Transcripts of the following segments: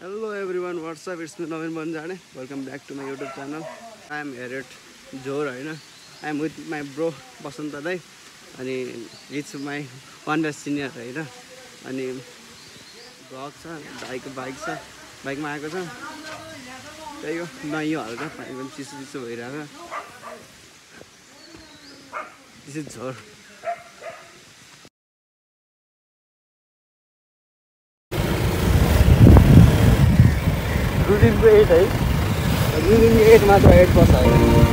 Hello everyone, what's up? It's me Nabin Banjade. Welcome back to my YouTube channel. I am here at Jhor, I am with my bro Basanta Dai, and it's my one year senior, and vlog छ bike छ बाइकमा आएको छ त्यही हो नयाँ हल्का पानी पनि चिसो चिसो भइरहेको This is Jhor. Ruling 8 है Ruling 8 मात्र 8 बस है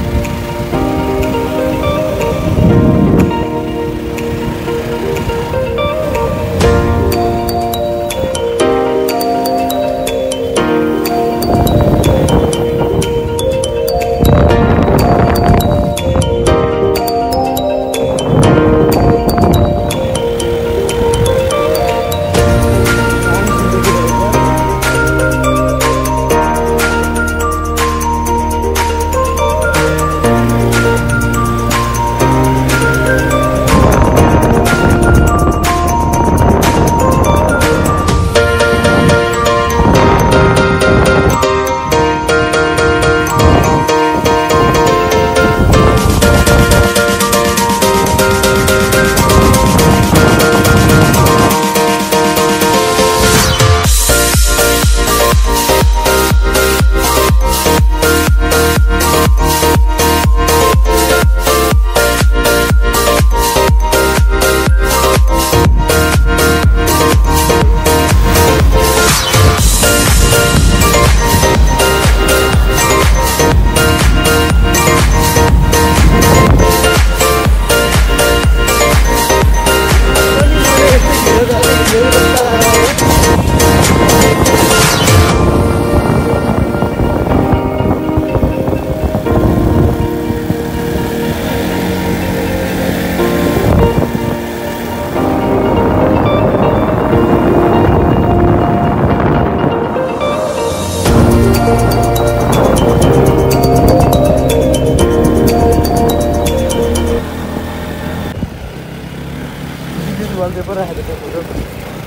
wallpaper ahead of the photo.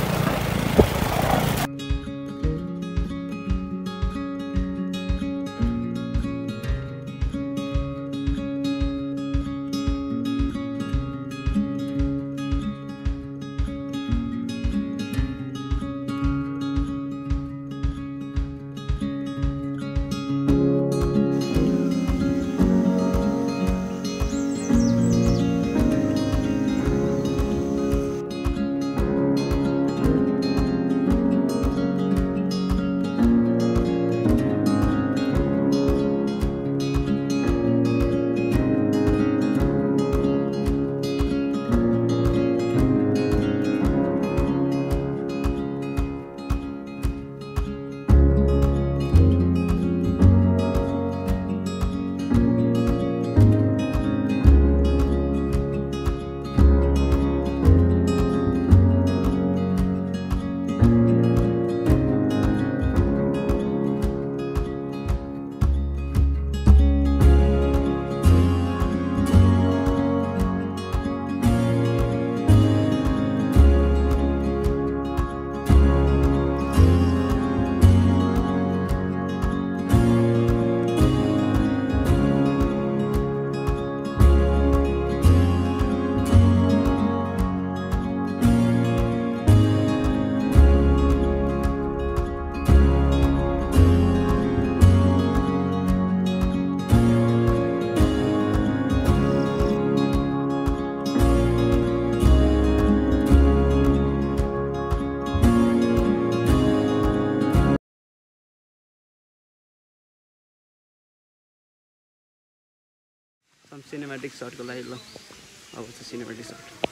Some cinematic shot ko lahi lo. अब चाहिँ cinematic shot.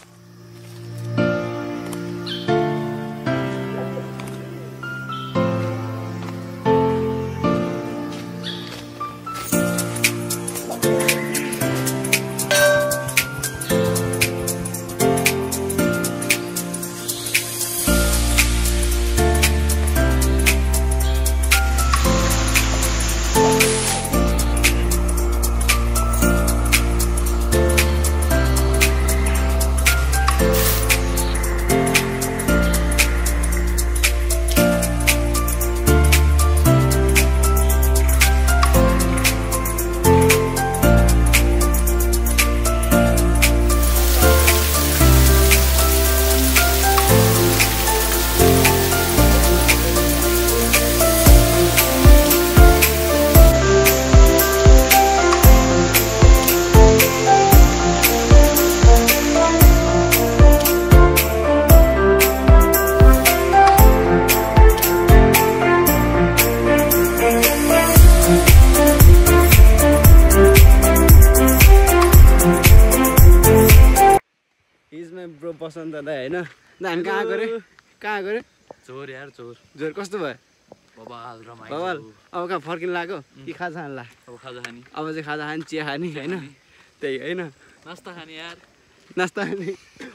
बसन्त दाइ होइन हामी कहाँ गरे कहाँ गरे झोर यार झोर झोर कस्तो भयो बबाल रमाइलो बबाल अब कहाँ फर्किनु लाग्यो कि खाजा खानु ला अब खाजा खाने अब चाहिँ खाजा खाने चिया खाने होइन त्यही होइन नास्ता खाने यार नास्ता खाने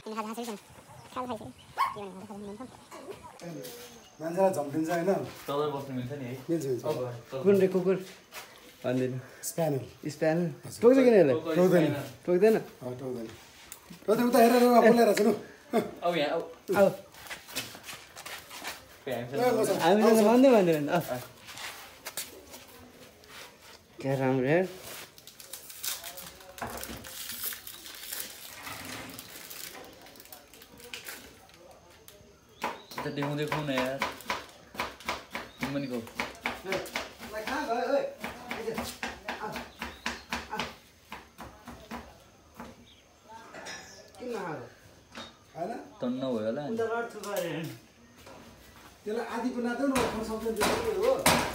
मान्छेलाई झम्पिन्छ होइन तल बस्नु मिल्छ नि है मिल्छ मिल्छ कुन रे कुकुर भन्दैन स्प्यानल स्प्यानल टोक्छ किन यसलाई टोक्दैन टोक्दैन टोक्दैन टोक्दै उता हेरेर बोलेर छ न अब यहाँ अब ल बस हामीले त भन्दै भन्दैन क्या राम्रो यार देखाउँदै खाऊ न यार तिमी पनि खाऊ होइन तन्न भयो होला नि त्यसलाई आधीको नातो न सक्दैन हो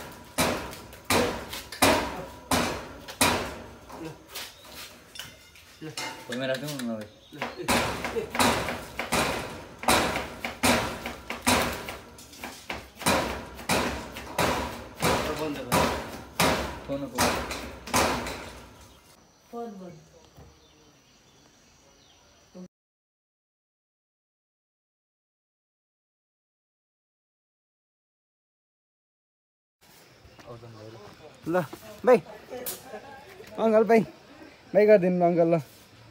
भुइँमा राख्नु न नभए फोन ल भाइ अङ्कल भाइ भाइ गरिदिनु अङ्कल ल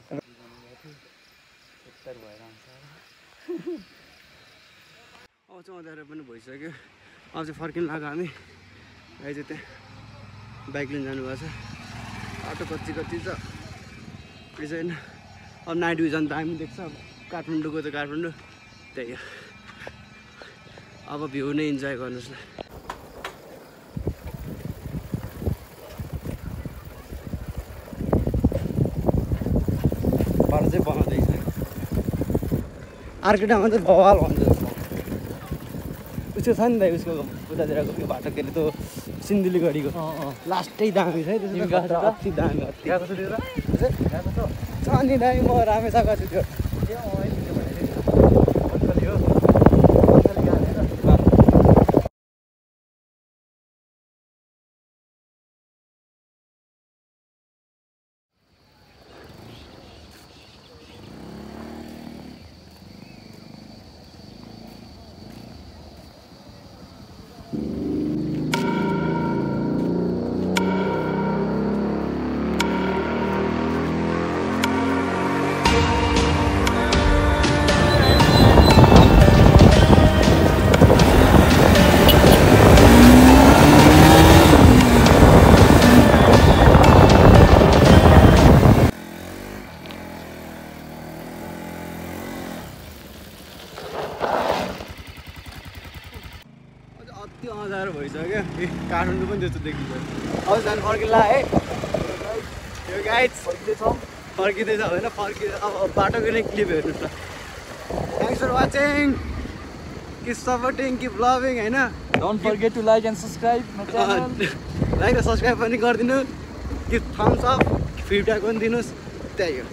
अब चाहिँ अँध्यारो पनि भइसक्यो अब चाहिँ फर्किनु लाग्यो हामी भाइ चाहिँ त्यहाँ बाइक लिन जानुभएको छ बाटो कच्ची कच्ची छ केही छैन अब नाइट भिजन त हामी देख्छ अब काठमाडौँको त काठमाडौँ त्यही हो अब भ्यू नै इन्जोय गर्नुहोस् न बाटो चाहिँ बनाउँदैछ अर्को ठाउँमा चाहिँ बवाल भन्छ उसको छ नि त उसको उतातिरको त्यो बाटो के अरे त्यो सिन्धुलीगढीको लास्टै दामी छ है त्यो अति दामी अति छ नि दामी म रामेछाप गएको छु त्यो अति अँध्यारो भइसक्यो काठमाडौँ पनि त्यस्तो देखिन्छ अब जानु फर्किला है यो गाइड फर्किँदैछ होइन अब बाटोको नै क्लिप हेर्नुहोस् न thanks for watching keep supporting keep loving होइन don't forget to like and subscribe my channel like र सब्सक्राइब पनि गरिदिनु किप थम्स अप फिडब्याक पनि दिनुहोस् त्यही हो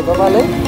तपाईँलाई